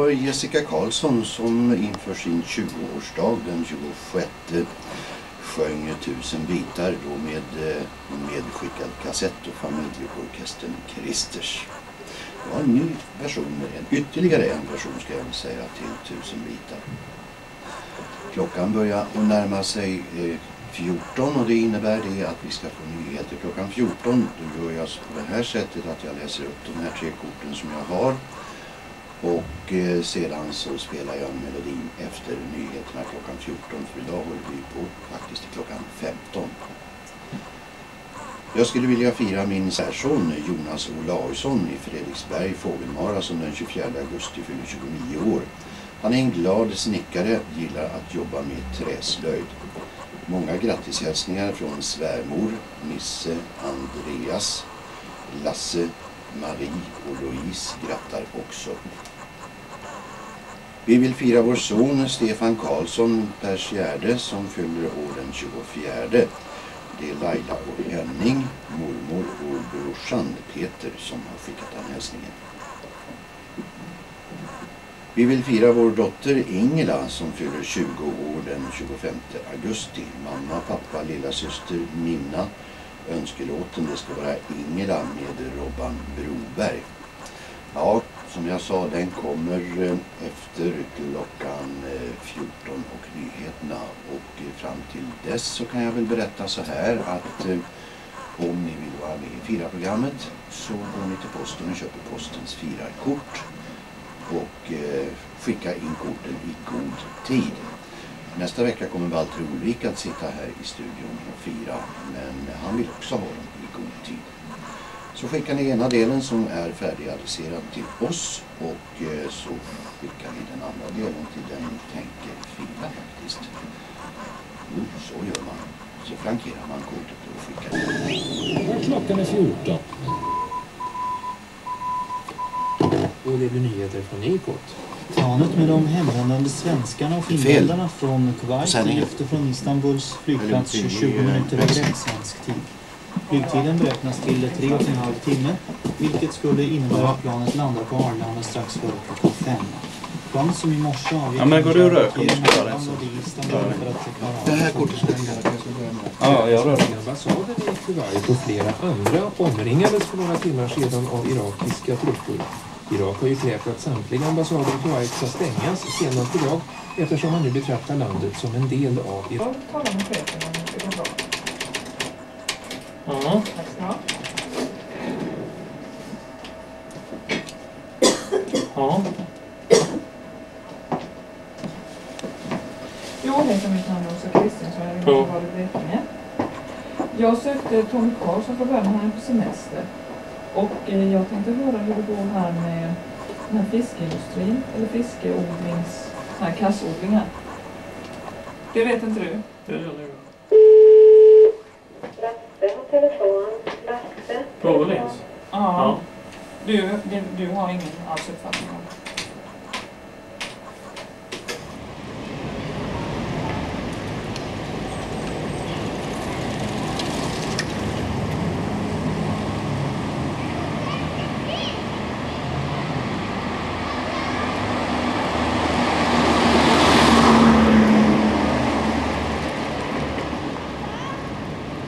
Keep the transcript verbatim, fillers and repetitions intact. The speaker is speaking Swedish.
Jessica Karlsson som inför sin tjugoårsdag den tjugosjätte sjöng Tusen bitar då med medskickad kassett och familjeorkestern Kristers. Det var en ny version, en ytterligare en version ska jag säga till Tusen bitar. Klockan börjar att närma sig fjorton och det innebär det att vi ska få nyheter klockan fjorton. Då gör jag på det här sättet att jag läser upp de här tre korten som jag har. Och eh, sedan så spelar jag en melodi efter nyheterna klockan fjorton. För idag håller vi på faktiskt till klockan femton. Jag skulle vilja fira min särson Jonas Olausson i Fredriksberg, Fågelmara, som den tjugofjärde augusti fyller tjugonio år. Han är en glad snickare, gillar att jobba med träslöjd. Många grattishälsningar från svärmor, Nisse, Andreas, Lasse, Marie och Louise grattar också. Vi vill fira vår son Stefan Karlsson Persgärde som fyller år den tjugofjärde. Det är Laila och Henning, mormor och brorsan Peter som har skickat den hälsningen. Vi vill fira vår dotter Ingela som fyller tjugo år den tjugofemte augusti. Mamma, pappa, lilla syster Nina. Önskelåten det ska vara Ingela med Robban Broberg. Ja, som jag sa, den kommer efter klockan fjorton och nyheterna. Och fram till dess så kan jag väl berätta så här att om ni vill vara med i Fira-programmet så går ni till posten och köper postens firarkort. Och eh, skicka in korten i god tid. Nästa vecka kommer Walter Olvik att sitta här i studion och fira, men han vill också ha dem i god tid. Så skickar ni ena delen som är färdigadresserad till oss och eh, så skickar ni den andra delen till den ni tänker fira faktiskt. Jo, så gör man. Så frankerar man kortet och skickar det. Klockan är fjorton. Och det blir nyheter från Nikot. Planet med de hemvändande svenskarna och finländarna från Kuwait efter från Istanbuls flygplats tjugo minuter över svensk tid. Flygtiden beräknas till tre och en halv timme, vilket skulle innebära att planet landar på Arlanda strax före klockan fem. Planet som i morse avgick... Ja, men går du och rök om du ska göra det så? Det här kortet ska jag göra. Ja, jag rör det. Ambassaden i Kuwait och flera andra omringades för några timmar sedan av irakiska trupper. Irak har ju krävt att samtliga ambassader i Kuwait ska stängas senast idag eftersom man nu betraktar landet som en del av Irak. Jag talar med chefen om det går bra. Ja. Tack ska du Ja. Jag heter mitt namn är Åsa Kristiansson, jag ringer från Radio Blekinge. Jag sökte Tommy Karlsson för början, han är på semester. Och eh, jag tänkte höra hur det går här med den här fiskeindustrin, eller fiskeodlings, såna här kassodlingar. Det vet inte du? Det gör det. Lasse har telefon. Lasse. Provlings. Ja. Du, du, du har ingen alls uppfattning om det?